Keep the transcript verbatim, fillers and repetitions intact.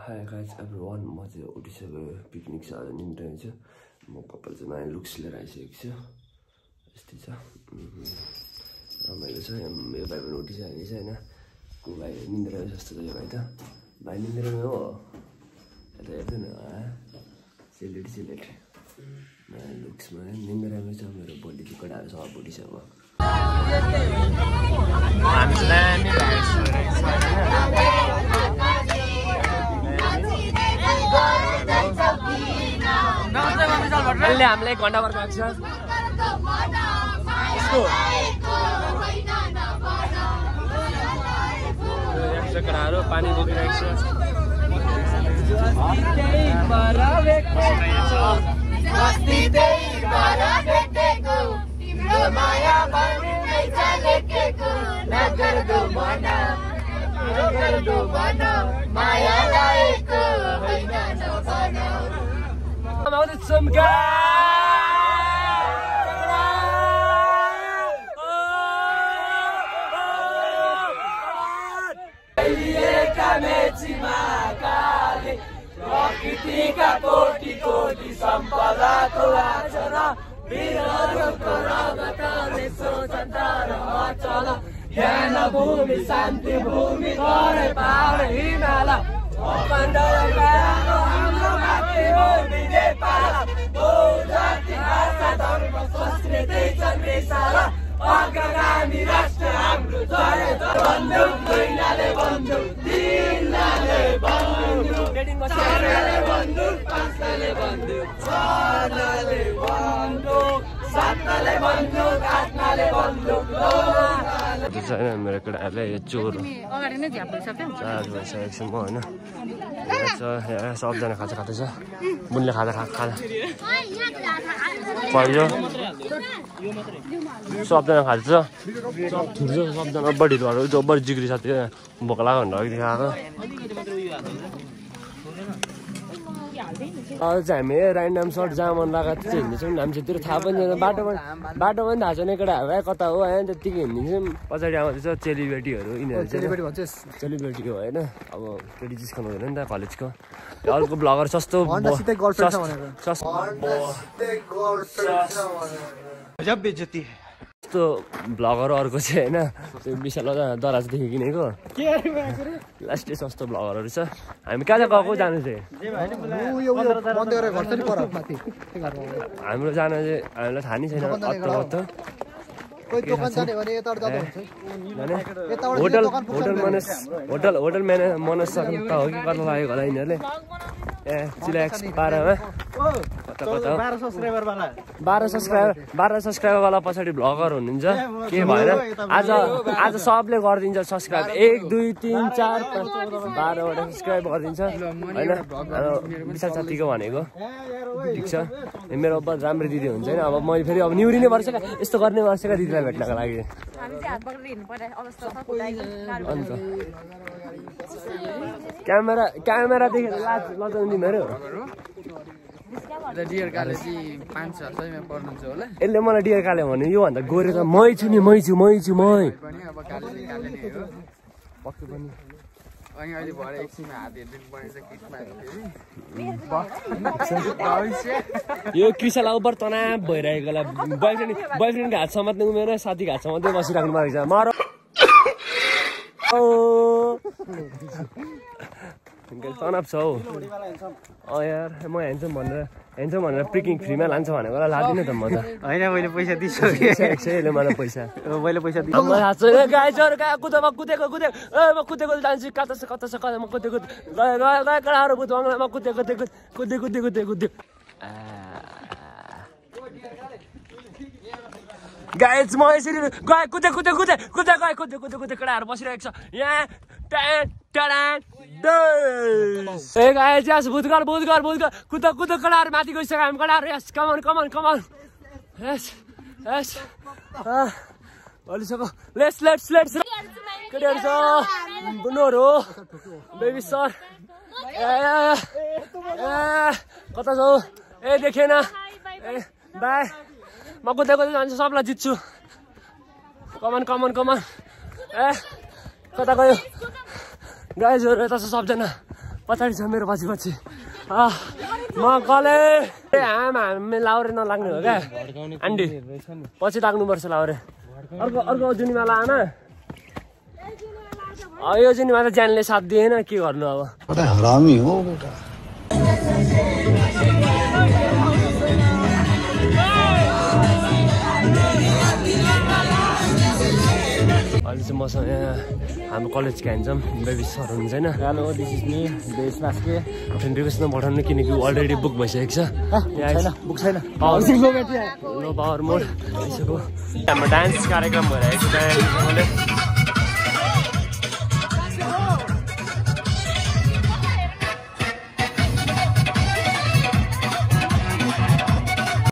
Hi guys, everyone. म चाहिँ उठिसक्यो picnic छ आज निन्द्रा छ म कपाल चाहिँ नयाँ लुक्स लिएर आइसकेको छु यस्तै छ रमाइलो छ मेरो भाइ पनि उठिसकेको छ हैन को भाइ निन्द्रा जस्तो छ यो भाइ त भाइ निन्द्रामा हो यता हेर्दैन सेलेट सेलेट नयाँ लुक्समा निन्द्रामै छ मेरो बडी चाहिँ कडाहरू सब उठिसक्यो अहिले हामीलाई घन्टा भर गएको छ यसको केटाहरू पानी बोकिरहेको छ some प्रकृतिका कोटि कोटि सम्पदाको आचर वीरहरूको रगतले स्वतन्त्र अचल ज्ञान भूमि शान्ति भूमि गरे पार हिमाल अखण्ड हाम्रो मातृभूमि नेपाल जाति भाषा धर्म संस्कृति चन्द्रिशाल अग्रगामी राष्ट्र हाम्रो जय बन्दुक दुईनाले बन्दुक तीननाले बन्दुक चारनाले बन्दुक पाँचनाले बन्दुक छनाले बन्दुक सातनाले बन्दुक आठनाले बन्दुक छैन मेरो केटाहरूले यो चोर अगाडि नै झ्याप भइसक्यो चार्ज भइसकेको छु म होइन सबजना खाजा खाँदैछ बुनले खाजा खा खाजा पहिलो सबजना खाँदैछ सब थुर्छ सबजना बढी ढुवाहरू जब्बर जिग्री छ त्यो भोक लाग्यो भनेर अघि खाएको आज चाहिँ हामी ऱ्यान्डम सर्ट जहाँ मन लगाएको चाहिँ हिँड्दैछौँ हामी चाहिँ त्यो थाहा पनि छैन बाटोमा बाटोमा पनि थाहा छैन केटाहरू कता हो होइन त्यत्तिकै हिँडिदिन्छौँ पछाडि आउँदैछ चेलीबेटीहरू यिनीहरू चेलीबेटी हो होइन अब केटी जिस्काउनु हुँदैन नि त कलेजको अर्को ब्लगर सस्तो यस्तो भ्लगर अर्को चाहिँ होइन त्यो विशाल दराजदेखि किनेको लास्टै सस्तो भ्लगरहरू छ हामी कहाँ कहाँ गएको जानु चाहिँ हाम्रो जानु चाहिँ हामीलाई थाहा नै छैन होटल होटल मनस होटल होटल म्याने मनस सक्नु त हो कि कता लाग्यो होला यिनीहरूले ए चिलाक्स बाह्रमा कता कता बाह्र सब्सक्राइबर बाह्र सब्सक्राइबरवाला पछाडि भ्लगर हुनुहुन्छ के भएर आज आज सबले गरिदिन्छ सब्सक्राइब एक दुई तिन चार पाँच बाह्रवटा सब्सक्राइब गरिदिन्छ होइन विशाल साथीको भनेको ठिक छ मेरो अब राम्रो दिदी हुन्छ होइन अब मैले फेरि अब निहुरिने पर्छ क्या यस्तो गर्ने पर्छ क्या दिदीलाई भेट्नको लागि अन्त क्यामेरा क्यामेरा देखेर लाज लजाउने मेरो यसले मलाई डियर काले भन्यो योभन्दा गोरे त मै छु नि मै छु मै छु मै पक्कै पनि यो कृषिलाई ओभर तनाव भइरहेकोलाई बोयफ्रेन्ड बोयफ्रेन्डको हात समात्ने उमेर साथीको हात समात्दै बसिराख्नु भएको छ मार तनाव छ हौ अँ यार म ह्यान्डसम भनेर ह्यान्डसम भनेर प्रिकिङ फ्रीमा लान्छ भनेको लादिनँ त म त होइन मैले पैसा दिइसकेँ मलाई पैसा मैले पैसा दिएँ गाइजहरू कहाँ कुद म कुदेको कुदेको ए म कुदेको जान्छु कता छ कता छ कता म कुदेको गयो गयो गयो केटाहरू बुझ म कुदेको कुदेको कुदे कुदे कुदे कुद्यो गाइज म यसरी गएँ कुदे कुदे कुदे कुदे गएँ कुदे कुदे कुदे केटाहरू बसिरहेको छ यहाँ ए गाइज यस बुधगर बुधगर बुधगर कुद कुद केटाहरू माथि गइसक्यो हामी केटाहरू यस come on come on come on yes yes अलिसक्यो लेट्स लेट्स लेट्स केटाहरू छ बुनोहरू हो बेबी सर ए कता छौ ए देखेन ए बाई म कुद्दै कुद्दै जान्छु सबलाई जित्छु कमान कमान कमान ए कता गयो गाइजहरू यता छ सबजना पछाडि छ मेरो पछि पछि म गले आमा हामी लाउरे नलाग्ने हो क्या आन्टी पछि लाग्नुपर्छ लाउरे अर्को अर्को जुनीमाला आना यो जुनीमाला ज्यानले साथ दिएन के गर्नु अब हरामी हो बेटा अहिले चाहिँ मसँग यहाँ हाम्रो कलेज क्यान्छौँ बेबी सर हुनुहुन्छ होइन हेलो दिस इज मी बेस मास्के फ्रेन्ड रिक्वेस्ट नपठाउनु किनकि अलरेडी बुक भइसकेको छ छैन बुक छैन लो पावर मोड भइसक्यो हाम्रो डान्स कार्यक्रम भइरहेको छ